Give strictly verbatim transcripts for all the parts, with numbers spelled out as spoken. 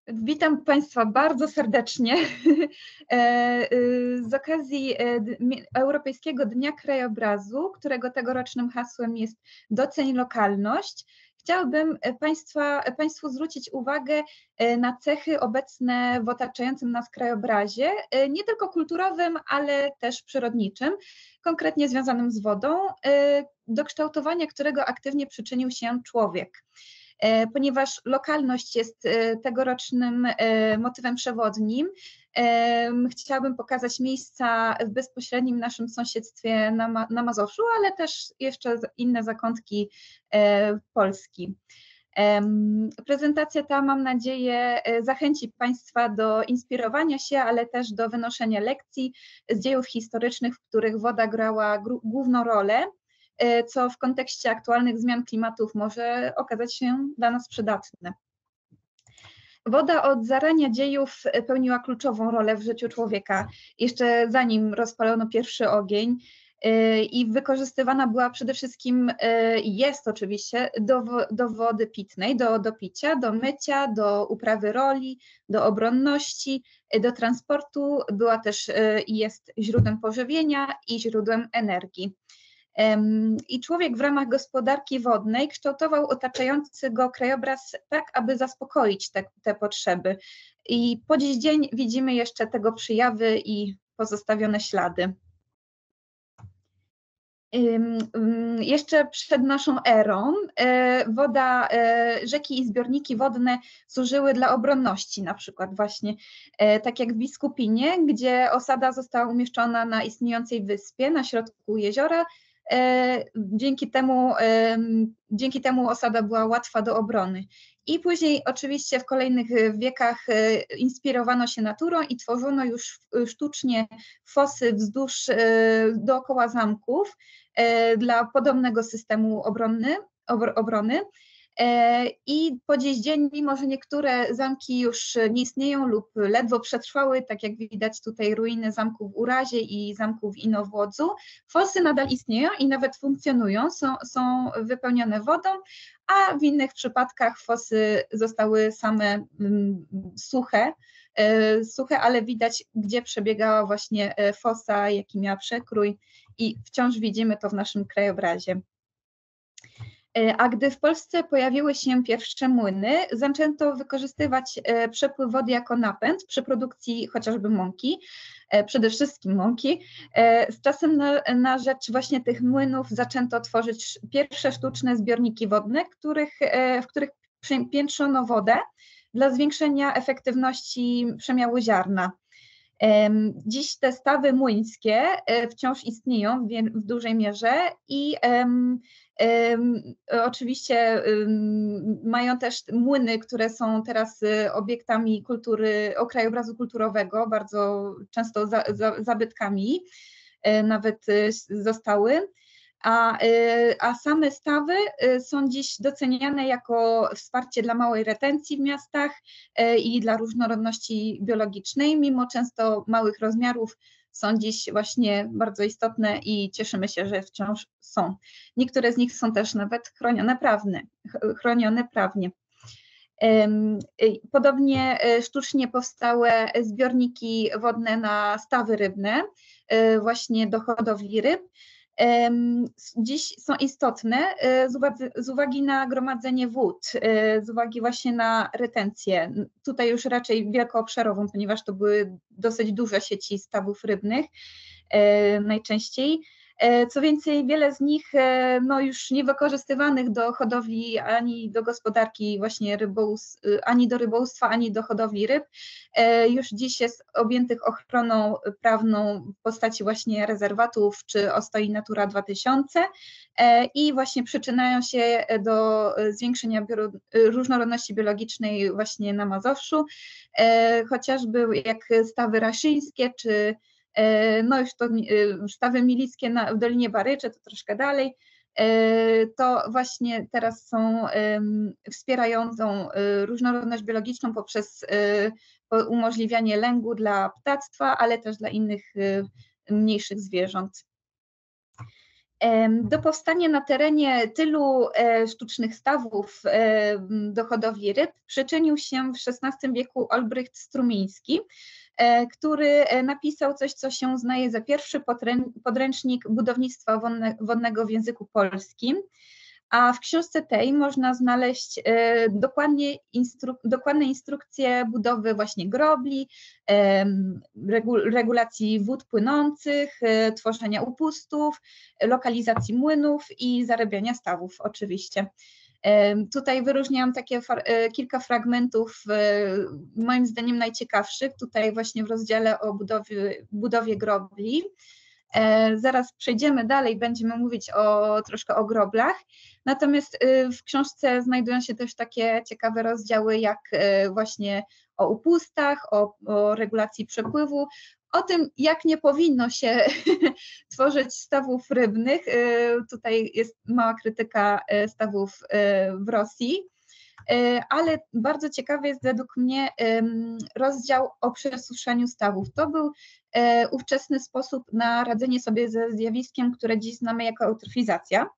Witam Państwa bardzo serdecznie z okazji Europejskiego Dnia Krajobrazu, którego tegorocznym hasłem jest Doceń lokalność. Chciałabym Państwa, Państwu zwrócić uwagę na cechy obecne w otaczającym nas krajobrazie, nie tylko kulturowym, ale też przyrodniczym, konkretnie związanym z wodą, do kształtowania którego aktywnie przyczynił się człowiek. Ponieważ lokalność jest tegorocznym motywem przewodnim, chciałabym pokazać miejsca w bezpośrednim naszym sąsiedztwie na, Ma na Mazowszu, ale też jeszcze inne zakątki Polski. Prezentacja ta, mam nadzieję, zachęci Państwa do inspirowania się, ale też do wynoszenia lekcji z dziejów historycznych, w których woda grała główną rolę, co w kontekście aktualnych zmian klimatów może okazać się dla nas przydatne. Woda od zarania dziejów pełniła kluczową rolę w życiu człowieka, jeszcze zanim rozpalono pierwszy ogień, i wykorzystywana była przede wszystkim, jest oczywiście, do, do wody pitnej, do, do picia, do mycia, do uprawy roli, do obronności, do transportu, była też i jest źródłem pożywienia i źródłem energii. I człowiek w ramach gospodarki wodnej kształtował otaczający go krajobraz tak, aby zaspokoić te, te potrzeby. I po dziś dzień widzimy jeszcze tego przejawy i pozostawione ślady. Jeszcze przed naszą erą woda, rzeki i zbiorniki wodne służyły dla obronności, na przykład właśnie tak jak w Biskupinie, gdzie osada została umieszczona na istniejącej wyspie na środku jeziora. Dzięki temu, dzięki temu osada była łatwa do obrony. I później oczywiście w kolejnych wiekach inspirowano się naturą i tworzono już sztucznie fosy wzdłuż, dookoła zamków dla podobnego systemu obrony, obrony. I po dziś dzień, mimo że niektóre zamki już nie istnieją lub ledwo przetrwały, tak jak widać tutaj ruiny zamku w Urazie i zamku w Inowłodzu, fosy nadal istnieją i nawet funkcjonują, są, są wypełnione wodą, a w innych przypadkach fosy zostały same mm, suche, e, suche, ale widać, gdzie przebiegała właśnie fosa, jaki miała przekrój i wciąż widzimy to w naszym krajobrazie. A gdy w Polsce pojawiły się pierwsze młyny, zaczęto wykorzystywać przepływ wody jako napęd przy produkcji chociażby mąki, przede wszystkim mąki. Z czasem na, na rzecz właśnie tych młynów zaczęto tworzyć pierwsze sztuczne zbiorniki wodne, których, w których piętrzono wodę dla zwiększenia efektywności przemiału ziarna. Dziś te stawy młyńskie wciąż istnieją w, w dużej mierze i um, um, oczywiście um, mają też młyny, które są teraz obiektami kultury, krajobrazu kulturowego, bardzo często za, za, zabytkami nawet zostały. A, a same stawy są dziś doceniane jako wsparcie dla małej retencji w miastach i dla różnorodności biologicznej, mimo często małych rozmiarów są dziś właśnie bardzo istotne i cieszymy się, że wciąż są. Niektóre z nich są też nawet chronione prawnie. Chronione prawnie. Podobnie sztucznie powstałe zbiorniki wodne na stawy rybne, właśnie do hodowli ryb, dziś są istotne z uwagi, z uwagi na gromadzenie wód, z uwagi właśnie na retencję. Tutaj już raczej wielkoobszarową, ponieważ to były dosyć duże sieci stawów rybnych najczęściej. Co więcej, wiele z nich no, już nie wykorzystywanych do hodowli ani do gospodarki właśnie rybołów, ani do rybołówstwa, ani do hodowli ryb, już dziś jest objętych ochroną prawną w postaci właśnie rezerwatów czy ostoi Natura dwa tysiące i właśnie przyczyniają się do zwiększenia różnorodności biologicznej właśnie na Mazowszu, chociażby jak stawy raszyńskie czy no już to stawy milickie na, w Dolinie Baryczy, to troszkę dalej, to właśnie teraz są wspierającą różnorodność biologiczną poprzez umożliwianie lęgu dla ptactwa, ale też dla innych mniejszych zwierząt. Do powstania na terenie tylu sztucznych stawów do hodowli ryb przyczynił się w szesnastym wieku Olbrycht Strumiński, który napisał coś, co się uznaje za pierwszy podręcznik budownictwa wodnego w języku polskim. A w książce tej można znaleźć dokładnie instru dokładne instrukcje budowy właśnie grobli, regulacji wód płynących, tworzenia upustów, lokalizacji młynów i zarabiania stawów oczywiście. Tutaj wyróżniałam takie kilka fragmentów, moim zdaniem najciekawszych, tutaj właśnie w rozdziale o budowie, budowie grobli. Zaraz przejdziemy dalej, będziemy mówić o, troszkę o groblach, natomiast w książce znajdują się też takie ciekawe rozdziały jak właśnie o upustach, o, o regulacji przepływu, o tym, jak nie powinno się tworzyć stawów rybnych. Tutaj jest mała krytyka stawów w Rosji, ale bardzo ciekawy jest według mnie rozdział o przesuszaniu stawów. To był ówczesny sposób na radzenie sobie ze zjawiskiem, które dziś znamy jako eutrofizacja.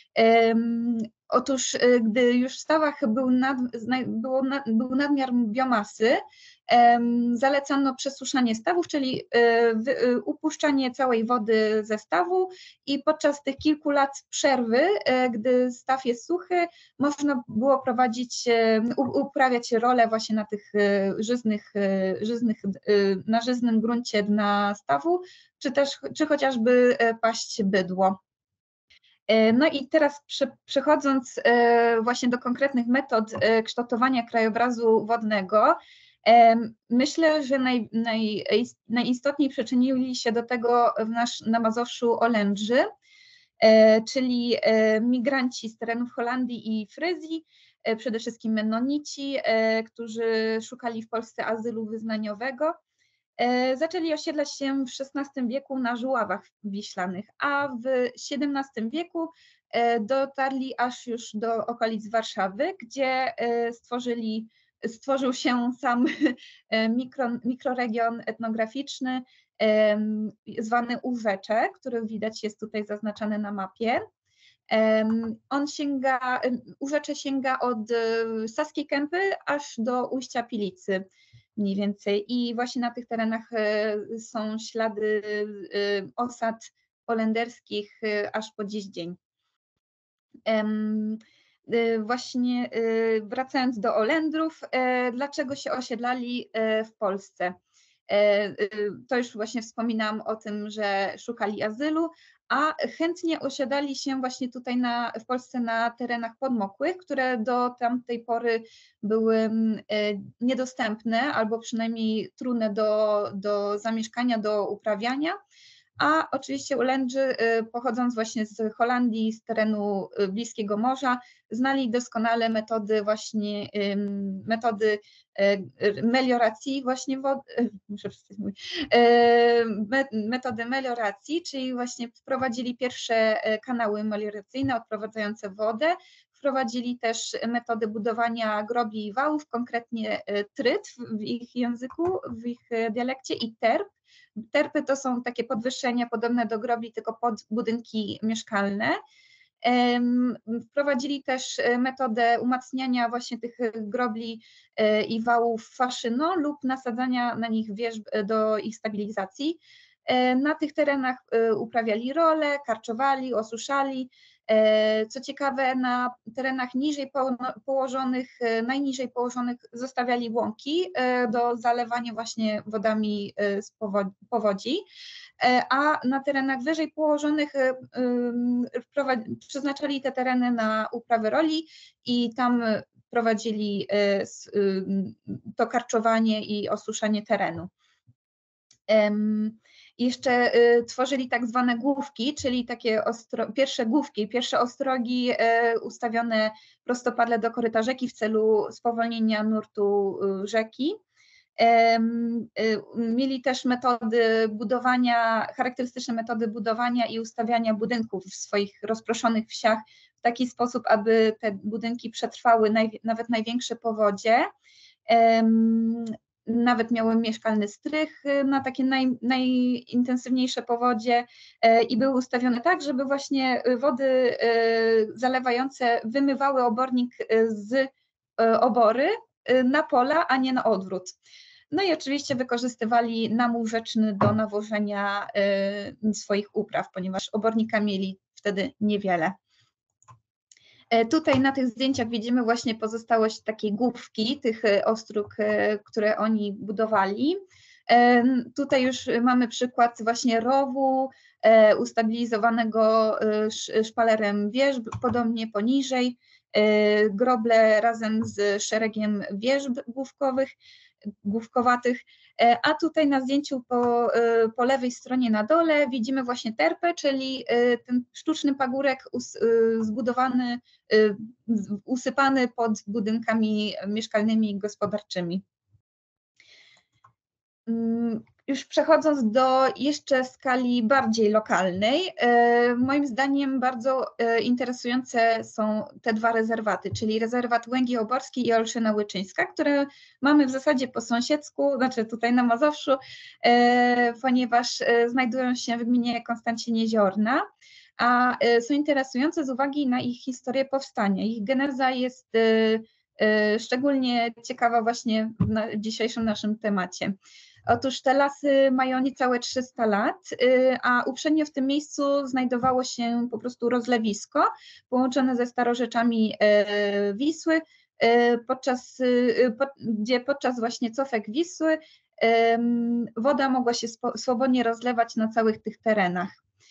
Otóż, gdy już w stawach był, nad, było, był nadmiar biomasy, zalecano przesuszanie stawów, czyli upuszczanie całej wody ze stawu i podczas tych kilku lat przerwy, gdy staw jest suchy, można było prowadzić, uprawiać rolę właśnie na tych żyznych, żyznych, na żyznym gruncie dna stawu, czy też, czy chociażby paść bydło. No i teraz przechodząc właśnie do konkretnych metod kształtowania krajobrazu wodnego, myślę, że naj, naj, najistotniej przyczynili się do tego w nasz, na Mazowszu Olędrzy, czyli migranci z terenów Holandii i Fryzji, przede wszystkim Mennonici, którzy szukali w Polsce azylu wyznaniowego. Zaczęli osiedlać się w szesnastym wieku na Żuławach Wiślanych, a w siedemnastym wieku dotarli aż już do okolic Warszawy, gdzie stworzyli, stworzył się sam mikro, mikroregion etnograficzny zwany Urzecze, który widać jest tutaj zaznaczony na mapie. On sięga, Urzecze sięga od Saskiej Kępy aż do ujścia Pilicy mniej więcej i właśnie na tych terenach są ślady osad holenderskich aż po dziś dzień. Właśnie wracając do Olendrów, dlaczego się osiedlali w Polsce? To już właśnie wspominałam o tym, że szukali azylu, a chętnie osiadali się właśnie tutaj na, w Polsce na terenach podmokłych, które do tamtej pory były niedostępne albo przynajmniej trudne do, do zamieszkania, do uprawiania. A oczywiście Ulendrzy, pochodząc właśnie z Holandii, z terenu bliskiego morza, znali doskonale metody właśnie metody melioracji właśnie wody, muszę przeczytać mój, metody melioracji, czyli właśnie wprowadzili pierwsze kanały melioracyjne odprowadzające wodę, wprowadzili też metody budowania grobli i wałów, konkretnie tryt w ich języku, w ich dialekcie i terp. Terpy to są takie podwyższenia podobne do grobli, tylko pod budynki mieszkalne. Wprowadzili też metodę umacniania właśnie tych grobli i wałów faszyną lub nasadzania na nich wierzb do ich stabilizacji. Na tych terenach uprawiali role, karczowali, osuszali. Co ciekawe, na terenach niżej położonych, najniżej położonych zostawiali łąki do zalewania właśnie wodami z powodzi, a na terenach wyżej położonych przeznaczali te tereny na uprawę roli i tam prowadzili to karczowanie i osuszanie terenu. Jeszcze y, tworzyli tak zwane główki, czyli takie ostro, pierwsze główki, pierwsze ostrogi y, ustawione prostopadle do koryta rzeki w celu spowolnienia nurtu y, rzeki. Y, y, mieli też metody budowania, charakterystyczne metody budowania i ustawiania budynków w swoich rozproszonych wsiach w taki sposób, aby te budynki przetrwały naj, nawet największe powodzie. Y, nawet miały mieszkalny strych na takie naj, najintensywniejsze powodzie i były ustawione tak, żeby właśnie wody zalewające wymywały obornik z obory na pola, a nie na odwrót. No i oczywiście wykorzystywali namół rzeczny do nawożenia swoich upraw, ponieważ obornika mieli wtedy niewiele. Tutaj na tych zdjęciach widzimy właśnie pozostałość takiej główki, tych ostróg, które oni budowali. Tutaj już mamy przykład właśnie rowu ustabilizowanego szpalerem wierzb, podobnie poniżej, groble razem z szeregiem wierzb główkowych, główkowatych, a tutaj na zdjęciu po, po lewej stronie na dole widzimy właśnie terpę, czyli ten sztuczny pagórek zbudowany, usypany pod budynkami mieszkalnymi i gospodarczymi. Już przechodząc do jeszcze skali bardziej lokalnej, moim zdaniem bardzo interesujące są te dwa rezerwaty, czyli rezerwat Łęgi Oborskiej i Olszyna Łyczyńska, które mamy w zasadzie po sąsiedzku, znaczy tutaj na Mazowszu, ponieważ znajdują się w gminie Konstancin-Jeziorna, a są interesujące z uwagi na ich historię powstania. Ich geneza jest szczególnie ciekawa właśnie w dzisiejszym naszym temacie. Otóż te lasy mają niecałe trzysta lat, a uprzednio w tym miejscu znajdowało się po prostu rozlewisko połączone ze starorzeczami Wisły, podczas, gdzie podczas właśnie cofek Wisły woda mogła się swobodnie rozlewać na całych tych terenach.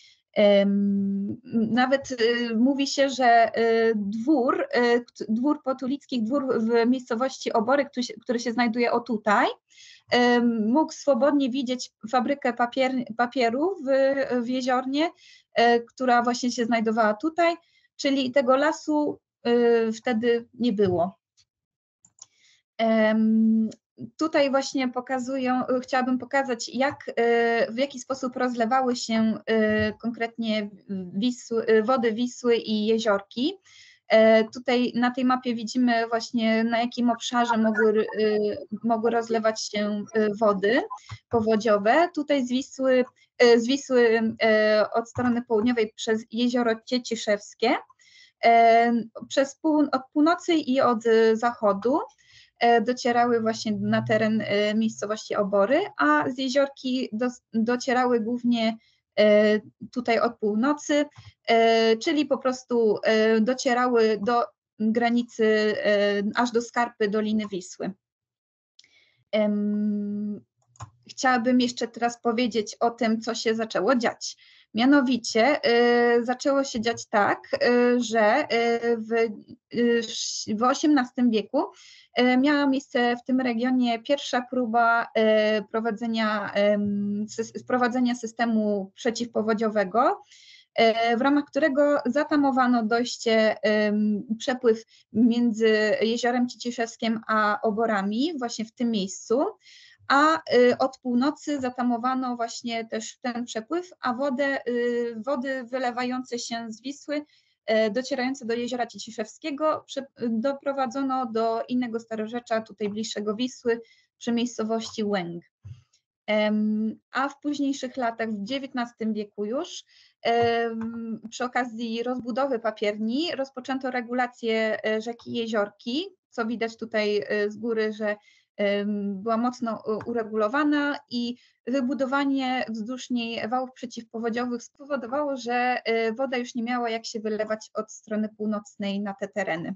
Nawet mówi się, że dwór, dwór Potulickich, dwór w miejscowości Obory, który się, który się znajduje o tutaj, mógł swobodnie widzieć fabrykę papier, papieru w, w Jeziornie, która właśnie się znajdowała tutaj, czyli tego lasu wtedy nie było. Tutaj właśnie pokazują, chciałabym pokazać, jak, w jaki sposób rozlewały się konkretnie Wisły, wody Wisły i jeziorki. Tutaj na tej mapie widzimy właśnie, na jakim obszarze mogły, mogły rozlewać się wody powodziowe. Tutaj z Wisły, z Wisły od strony południowej przez jezioro Cieciszewskie, przez pół, od północy i od zachodu docierały właśnie na teren miejscowości Obory, a z jeziorki do, docierały głównie tutaj od północy, czyli po prostu docierały do granicy, aż do skarpy Doliny Wisły. Chciałabym jeszcze teraz powiedzieć o tym, co się zaczęło dziać. Mianowicie zaczęło się dziać tak, że w, w osiemnastym wieku miała miejsce w tym regionie pierwsza próba prowadzenia, wprowadzenia systemu przeciwpowodziowego, w ramach którego zatamowano dojście, przepływ między Jeziorem Cieciszewskim a Oborami właśnie w tym miejscu, a od północy zatamowano właśnie też ten przepływ, a wodę, wody wylewające się z Wisły, docierające do Jeziora Cieciszewskiego, doprowadzono do innego starorzecza, tutaj bliższego Wisły, przy miejscowości Łęg. A w późniejszych latach, w dziewiętnastym wieku już, przy okazji rozbudowy papierni rozpoczęto regulację rzeki Jeziorki, co widać tutaj z góry, że była mocno uregulowana i wybudowanie wzdłuż niej wałów przeciwpowodziowych spowodowało, że woda już nie miała jak się wylewać od strony północnej na te tereny.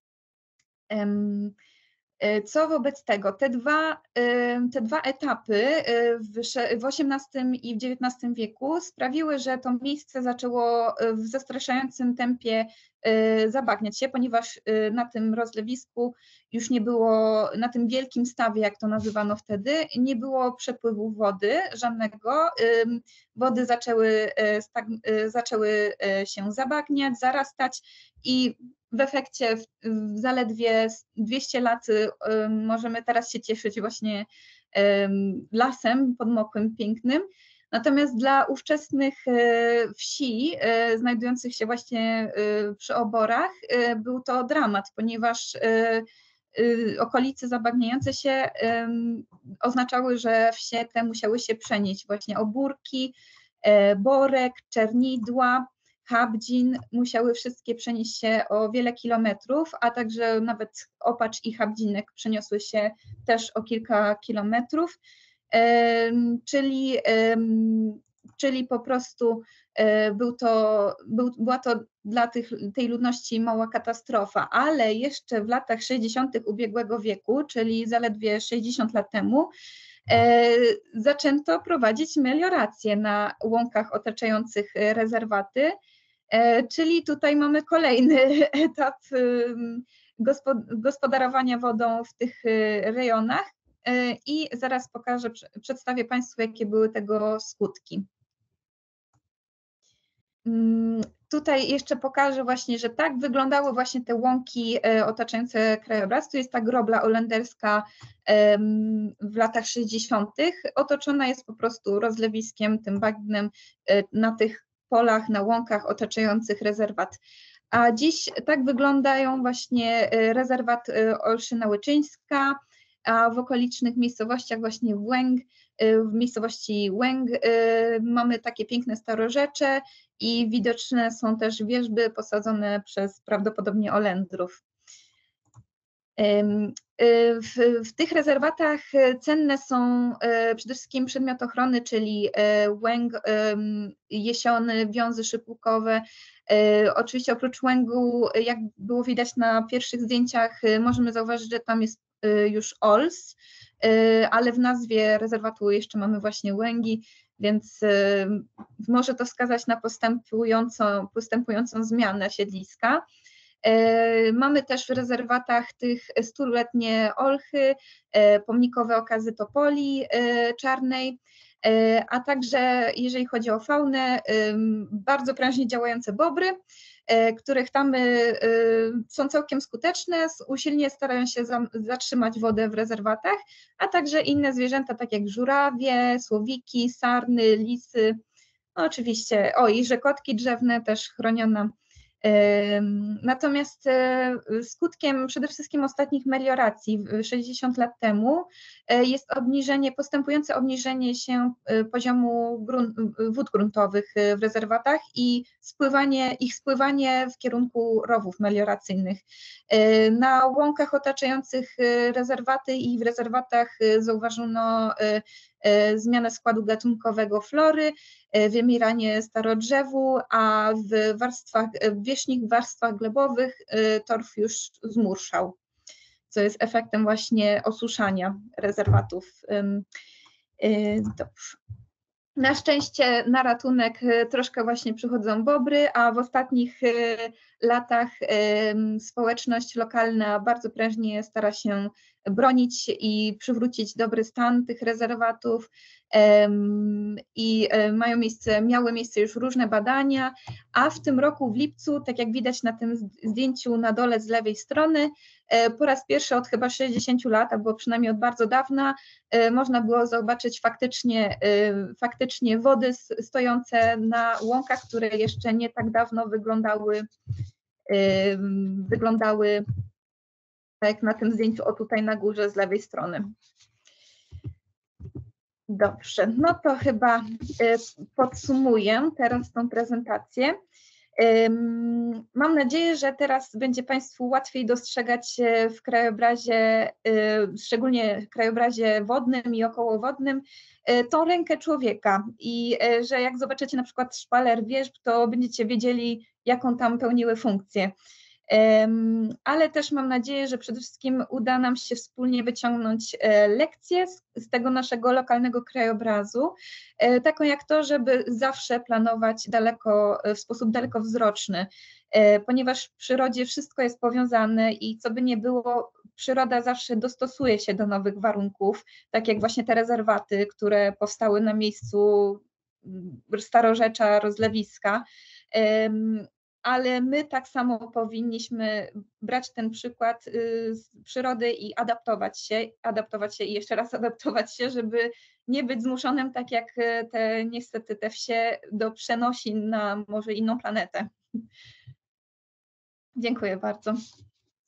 Co wobec tego? Te dwa, te dwa etapy w osiemnastym i w dziewiętnastym wieku sprawiły, że to miejsce zaczęło w zastraszającym tempie zabagniać się, ponieważ na tym rozlewisku już nie było, na tym wielkim stawie, jak to nazywano wtedy, nie było przepływu wody żadnego. Wody zaczęły, zaczęły się zabagniać, zarastać i w efekcie w zaledwie dwieście lat możemy teraz się cieszyć właśnie lasem podmokłym, pięknym. Natomiast dla ówczesnych wsi znajdujących się właśnie przy Oborach był to dramat, ponieważ okolice zabagniające się oznaczały, że wsie te musiały się przenieść. Właśnie Obórki, Borek, Czernidła, Habdzin musiały wszystkie przenieść się o wiele kilometrów, a także nawet Opacz i Habdzinek przeniosły się też o kilka kilometrów, czyli, czyli po prostu był to, był, była to dla tych, tej ludności mała katastrofa, ale jeszcze w latach sześćdziesiątych ubiegłego wieku, czyli zaledwie sześćdziesiąt lat temu, E, zaczęto prowadzić meliorację na łąkach otaczających rezerwaty, e, czyli tutaj mamy kolejny etap gospod gospodarowania wodą w tych rejonach e, i zaraz pokażę, przedstawię Państwu, jakie były tego skutki. Tutaj jeszcze pokażę właśnie, że tak wyglądały właśnie te łąki otaczające krajobraz. Tu jest ta grobla olenderska w latach sześćdziesiątych. Otoczona jest po prostu rozlewiskiem, tym bagnem na tych polach, na łąkach otaczających rezerwat. A dziś tak wyglądają właśnie rezerwat Olszyna Łyczyńska, a w okolicznych miejscowościach właśnie Łęg, w miejscowości Łęg mamy takie piękne starorzecze i widoczne są też wierzby posadzone przez prawdopodobnie Olendrów. W, w tych rezerwatach cenne są przede wszystkim przedmiot ochrony, czyli łęg, jesiony, wiązy szypukowe. Oczywiście oprócz łęgu, jak było widać na pierwszych zdjęciach, możemy zauważyć, że tam jest już ols, ale w nazwie rezerwatu jeszcze mamy właśnie łęgi, więc może to wskazać na postępującą, postępującą zmianę siedliska. Mamy też w rezerwatach tych stuletnie olchy, pomnikowe okazy topoli czarnej, a także jeżeli chodzi o faunę, bardzo prężnie działające bobry, których tamy są całkiem skuteczne, usilnie starają się zatrzymać wodę w rezerwatach, a także inne zwierzęta, tak jak żurawie, słowiki, sarny, lisy, no oczywiście, o i że kotki drzewne też chronione. Natomiast skutkiem przede wszystkim ostatnich melioracji sześćdziesiąt lat temu jest obniżenie, postępujące obniżenie się poziomu grunt, wód gruntowych w rezerwatach i spływanie, ich spływanie w kierunku rowów melioracyjnych. Na łąkach otaczających rezerwaty i w rezerwatach zauważono zmianę składu gatunkowego flory, wymieranie starodrzewu, a w warstwach, w wierzchnich warstwach glebowych torf już zmurszał, co jest efektem właśnie osuszania rezerwatów. Dobrze. Na szczęście na ratunek troszkę właśnie przychodzą bobry, a w ostatnich latach społeczność lokalna bardzo prężnie stara się bronić i przywrócić dobry stan tych rezerwatów i mają miejsce, miały miejsce już różne badania, a w tym roku w lipcu, tak jak widać na tym zdjęciu na dole z lewej strony, po raz pierwszy od chyba sześćdziesięciu lat, albo przynajmniej od bardzo dawna, można było zobaczyć faktycznie, faktycznie wody stojące na łąkach, które jeszcze nie tak dawno wyglądały, wyglądały tak jak na tym zdjęciu, o tutaj na górze z lewej strony. Dobrze, no to chyba podsumuję teraz tą prezentację. Mam nadzieję, że teraz będzie Państwu łatwiej dostrzegać w krajobrazie, szczególnie w krajobrazie wodnym i okołowodnym, tą rękę człowieka i że jak zobaczycie na przykład szpaler wierzb, to będziecie wiedzieli, jaką tam pełniły funkcję. Ale też mam nadzieję, że przede wszystkim uda nam się wspólnie wyciągnąć lekcje z, z tego naszego lokalnego krajobrazu, taką jak to, żeby zawsze planować daleko, w sposób dalekowzroczny, ponieważ w przyrodzie wszystko jest powiązane i co by nie było, przyroda zawsze dostosuje się do nowych warunków, tak jak właśnie te rezerwaty, które powstały na miejscu starorzecza, rozlewiska. Ale my tak samo powinniśmy brać ten przykład z przyrody i adaptować się, adaptować się i jeszcze raz adaptować się, żeby nie być zmuszonym, tak jak te niestety te wsie, do przenosin na może inną planetę. Dziękuję bardzo.